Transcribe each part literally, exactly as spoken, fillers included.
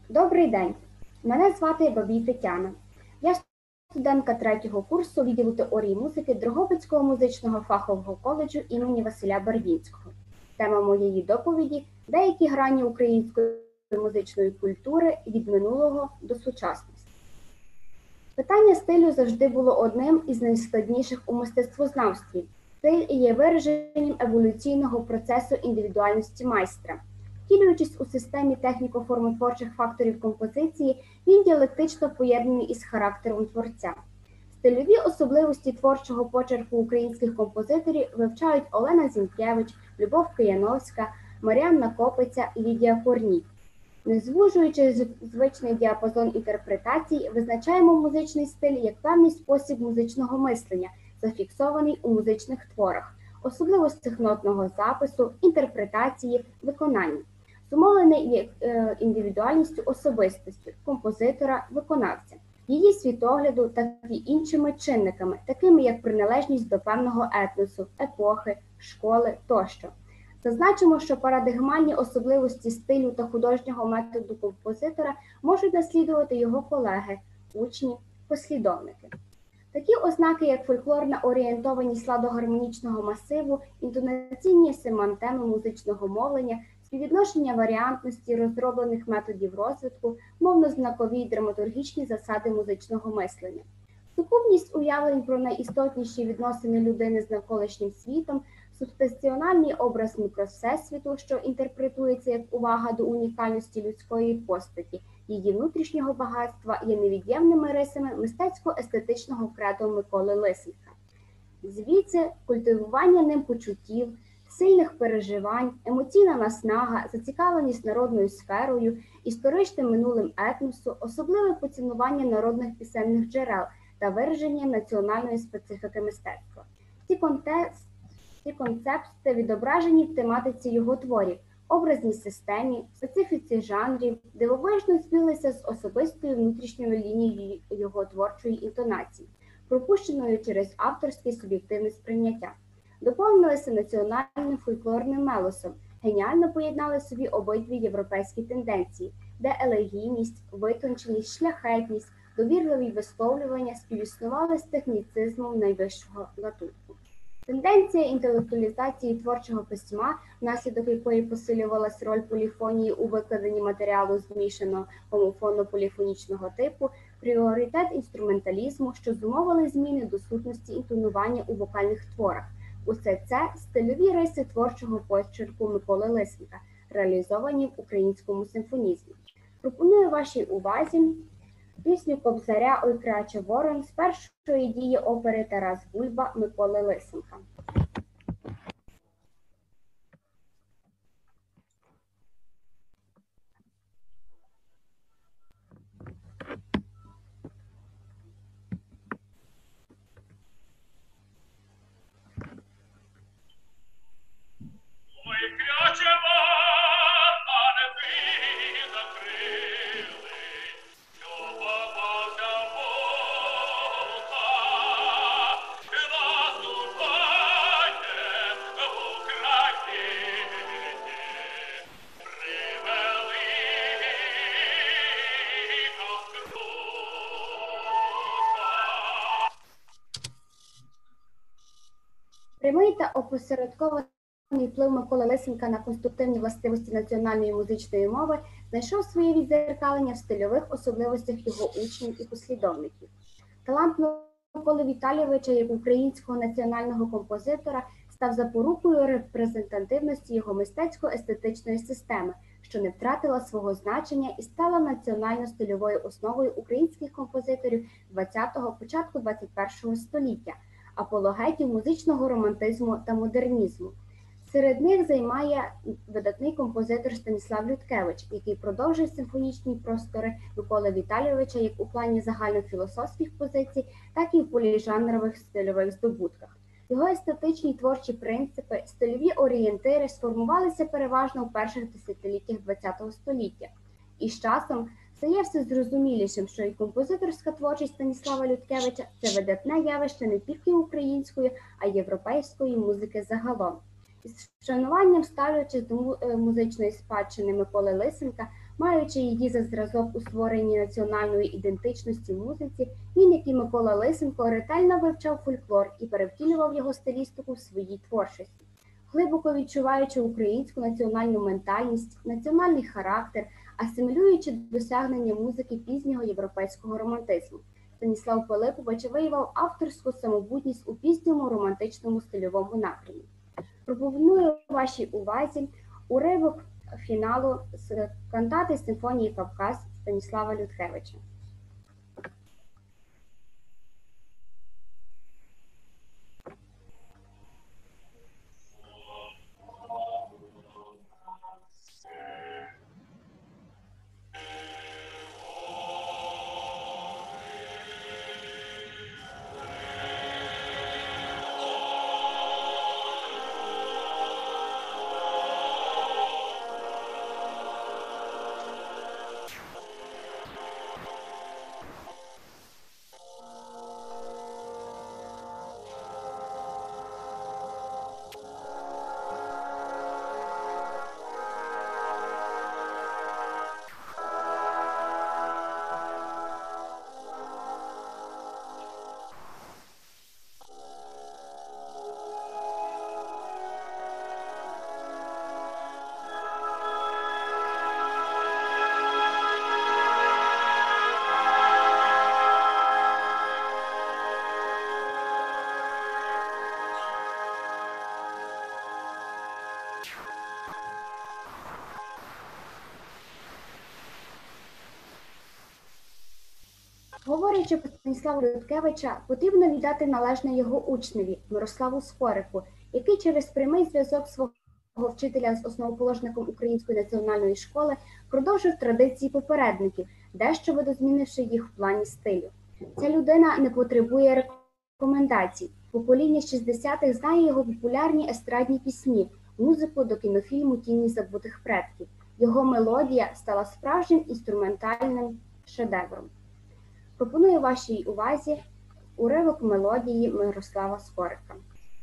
Добрий день, мене звати Бабій Тетяна. Я студентка третього курсу відділу теорії музики Дрогобицького музичного фахового коледжу імені Василя Барвінського. Тема моєї доповіді – деякі грані української музичної культури від минулого до сучасності. Питання стилю завжди було одним із найскладніших у мистецтвознавстві. Стиль є вираженням еволюційного процесу індивідуальності майстра. Втілюючись у системі техніко-формотворчих факторів композиції, він діалектично поєднаний із характером творця. Стильові особливості творчого почерку українських композиторів вивчають Олена Зінкевич, Любов Кияновська, Мар'янна Копиця, Лідія Корній. Не звужуючи звичний діапазон інтерпретацій, визначаємо музичний стиль як певний спосіб музичного мислення, зафіксований у музичних творах, особливостях нотного запису, інтерпретації, виконання, зумовлений індивідуальністю особистості композитора-виконавця, її світогляду, так і іншими чинниками, такими як приналежність до певного етносу, епохи, школи тощо. Зазначимо, що парадигмальні особливості стилю та художнього методу композитора можуть наслідувати його колеги, учні, послідовники. Такі ознаки, як фольклорна орієнтованість складогармонічного масиву, інтонаційні семантеми музичного мовлення, співвідношення варіантності розроблених методів розвитку, мовно-знакові й драматургічні засади музичного мислення. Сукупність уявлень про найістотніші відносини людини з навколишнім світом, субстаціональний образ мікровсесвіту, що інтерпретується як увага до унікальності людської постаті, її внутрішнього багатства є невід'ємними рисами мистецько-естетичного кредо Миколи Лисенка. Звідси культивування ним почуттів, сильних переживань, емоційна наснага, зацікавленість народною сферою, історичним минулим етносу, особливе поцінування народних пісенних джерел та вираження національної специфіки мистецтва. Ці, контекст, ці концепти відображені в тематиці його творів, образній системі, специфіці жанрів, дивовижно збилися з особистою внутрішньою лінією його творчої інтонації, пропущеною через авторське суб'єктивне сприйняття. Доповнилися національним фольклорним мелосом, геніально поєднали собі обидві європейські тенденції, де елегійність, витонченість, шляхетність, довірливі висловлювання співіснували з техніцизмом найвищого гатунку. Тенденція інтелектуалізації творчого письма, внаслідок якої посилювалась роль поліфонії у викладенні матеріалу змішаного гомофонно-поліфонічного типу, пріоритет інструменталізму, що зумовили зміни до сутності інтонування у вокальних творах. Усе це – стильові риси творчого почерку Миколи Лисенка, реалізовані в українському симфонізмі. Пропоную вашій увазі пісню Кобзаря «Ой кряче ворон» з першої дії опери «Тарас Бульба» Миколи Лисенка. Прямий та опосередкований вплив Миколи Лисенка на конструктивні властивості національної музичної мови знайшов своє віддзеркалення в стильових особливостях його учнів і послідовників. Талант Миколи Віталійовича як українського національного композитора став запорукою репрезентативності його мистецько-естетичної системи, що не втратила свого значення і стала національно-стильовою основою українських композиторів ХХ-го, початку ХХ першого століття, апологетів музичного романтизму та модернізму. Серед них займає видатний композитор Станіслав Людкевич, який продовжує симфонічні простори Миколи Віталійовича як у плані загальнофілософських позицій, так і в поліжанрових стильових здобутках. Його естетичні творчі принципи, стильові орієнтири сформувалися переважно у перших десятиліттях ХХ століття. І з часом стає все зрозумілішим, що і композиторська творчість Станіслава Людкевича – це видатне явище не тільки української, а й європейської музики загалом. Із вшануванням ставлячись до музичної спадщини Миколи Лисенка, Маючи її за зразок у створенні національної ідентичності в музиці, він, як і Микола Лисенко, ретельно вивчав фольклор і перевтілював його стилістику в своїй творчості. Глибоко відчуваючи українську національну ментальність, національний характер, асимілюючи досягнення музики пізнього європейського романтизму, Станіслав Пилипович виявив авторську самобутність у пізньому романтичному стильовому напрямі. Пропоную вашій увазі уривок фіналу з кантати симфонії «Кавказ» Станіслава Людкевича. Говорячи про Станіслава Людкевича, потрібно віддати належне його учневі Мирославу Скорику, який через прямий зв'язок свого вчителя з основоположником Української національної школи продовжив традиції попередників, дещо видозмінивши їх в плані стилю. Ця людина не потребує рекомендацій. Покоління шістдесятих знає його популярні естрадні пісні, музику до кінофільму «Тіні забутих предків». Його мелодія стала справжнім інструментальним шедевром. Пропоную вашій увазі уривок мелодії Мирослава Скорика.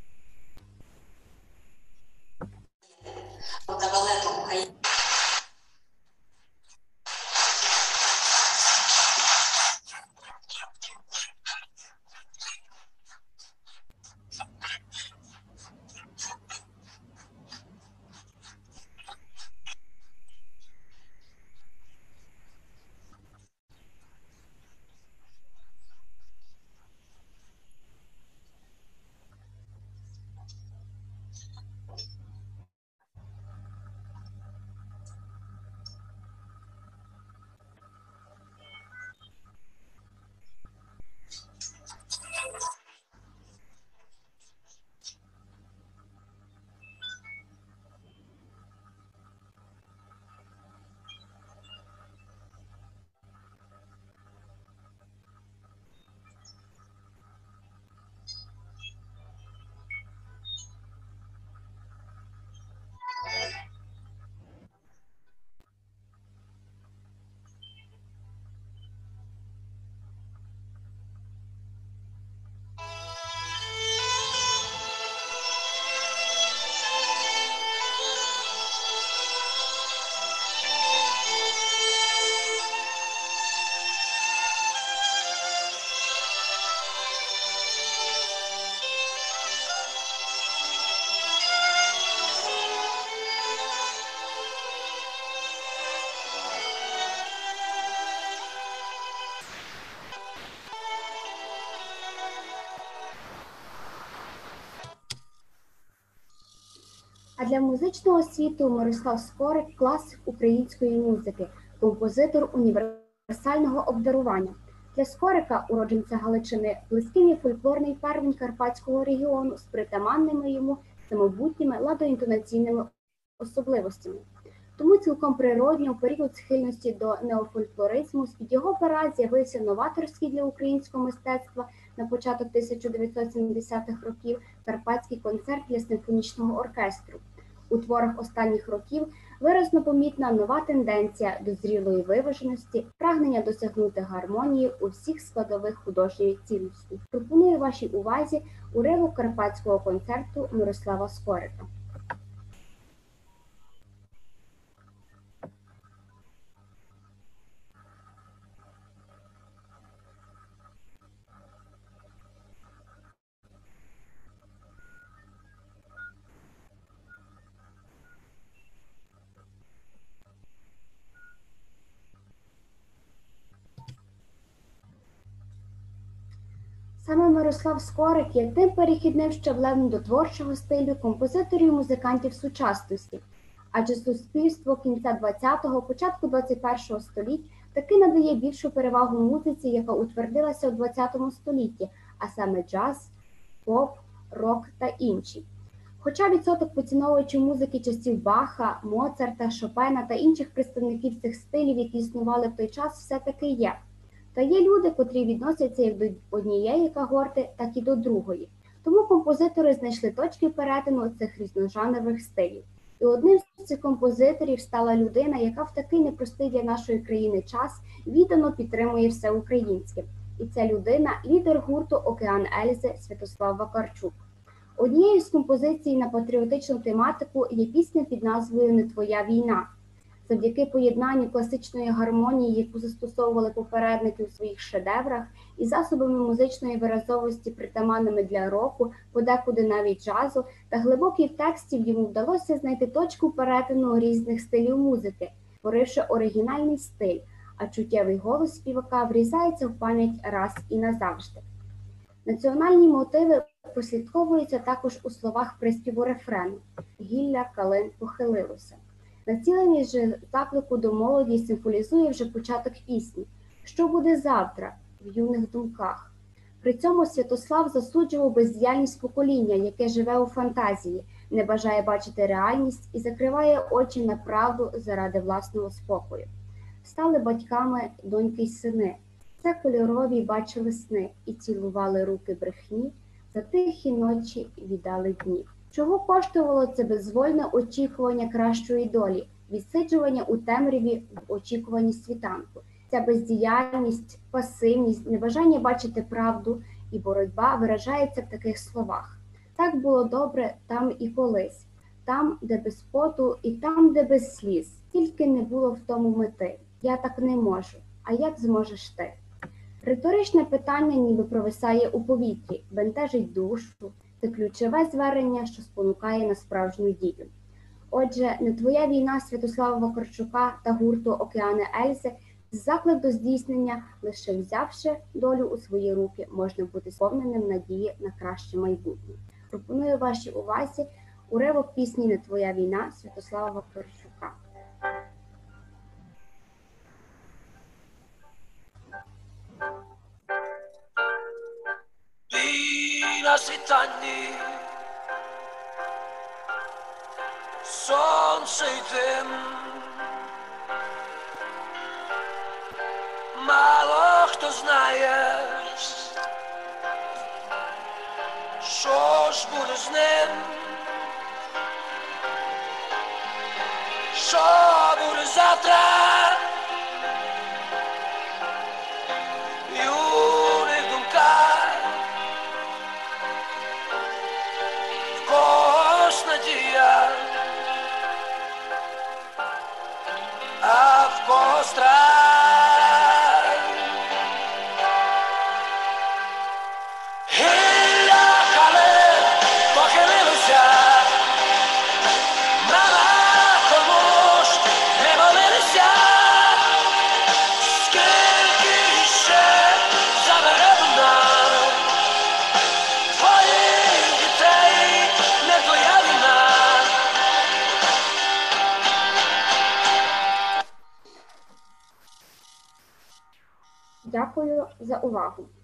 А для музичного світу Мирослав Скорик – класик української музики, композитор універсального обдарування. Для Скорика, уродженця Галичини, близьким є фольклорний первень Карпатського регіону з притаманними йому самобутніми ладоінтонаційними особливостями. Тому цілком природньо у період схильності до неофольклоризму з-під його пера з'явився новаторський для українського мистецтва на початок тисяча дев'ятсот сімдесятих років Карпатський концерт для симфонічного оркестру. У творах останніх років виразно помітна нова тенденція до зрілої виваженості, прагнення досягнути гармонії у всіх складових художньої цінності. Пропоную вашій увазі уривок Карпатського концерту Мирослава Скорика. Саме Мирослав Скорик є тим перехідним щаблем до творчого стилю композиторів і музикантів сучасності, адже суспільство кінця ХХ, початку двадцять першого століть таки надає більшу перевагу музиці, яка утвердилася у ХХ столітті, а саме джаз, поп, рок та інші. Хоча відсоток поціновувачів музики часів Баха, Моцарта, Шопена та інших представників цих стилів, які існували в той час, все-таки є. Та є люди, котрі відносяться як до однієї когорти, так і до другої. Тому композитори знайшли точки перетину цих різножанрових стилів. І одним з цих композиторів стала людина, яка в такий непростий для нашої країни час віддано підтримує все українське. І ця людина – лідер гурту «Океан Ельзи» Святослав Вакарчук. Однією з композицій на патріотичну тематику є пісня під назвою «Не твоя війна». Завдяки поєднанню класичної гармонії, яку застосовували попередники у своїх шедеврах, і засобами музичної виразовості, притаманними для року, подекуди навіть джазу, та глибоких текстів йому вдалося знайти точку перетину різних стилів музики, створивши оригінальний стиль, а чуттєвий голос співака врізається в пам'ять раз і назавжди. Національні мотиви прослідковуються також у словах приспіву рефрену «Гілля калин похилилося». Націленість же заклику до молоді символізує вже початок пісні «Що буде завтра?» в юних думках. При цьому Святослав засуджував бездіяльність покоління, яке живе у фантазії, не бажає бачити реальність і закриває очі на правду заради власного спокою. Стали батьками доньки й сини, це кольорові бачили сни і цілували руки брехні, за тихі ночі віддали днів. Чого коштувало це безвольне очікування кращої долі, відсиджування у темряві в очікуванні світанку? Ця бездіяльність, пасивність, небажання бачити правду і боротьба виражається в таких словах. Так було добре там і колись, там, де без поту, і там, де без сліз. Тільки не було в тому мети. Я так не можу. А як зможеш ти? Риторичне питання ніби провисає у повітрі, бентежить душу. Це ключове звернення, що спонукає на справжню дію. Отже, «Не твоя війна» Святослава Вакарчука та гурту «Океани Ельзи» – заклик до здійснення, лише взявши долю у свої руки, можна бути сповненим надії на краще майбутнє. Пропоную вашій увазі уривок пісні «Не твоя війна» Святослава Вакарчука. На світанні сонце й дим, мало хто знає, що ж буде з ним, що буде завтра. Юних думках когось надія, а в когось страх. Гілля калин похилилося, мама кому ж не молилися, скільки ще забере вона твоїх дітей. Не твоя війна. Дякую за увагу.